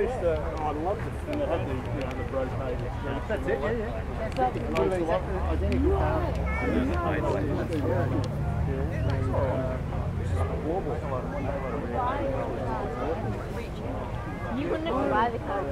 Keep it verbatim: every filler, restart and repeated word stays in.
used to, oh, I loved it when they had the, you know, the brocade. That's it, yeah, yeah. That's up. Identical power. You wouldn't have buy the car.